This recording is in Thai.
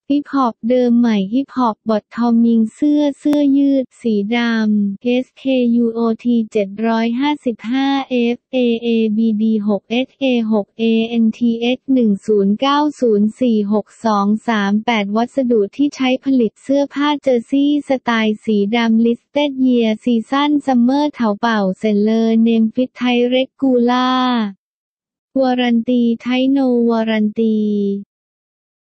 ฮิปฮอปเดิมใหม่ฮิปฮอปบอททอมยิงเสื้อยืดสีดำ SKUOT 755 FAABD 6 SA 6 ANTX 10904623 วัสดุที่ใช้ผลิตเสื้อผ้าเจอร์ซี่สไตล์สีดำ Listed Year Season Summer เถาเป่าเซนเลอร์เนมฟิตไทเรกกูล่าวารันตีไทโนวารันตี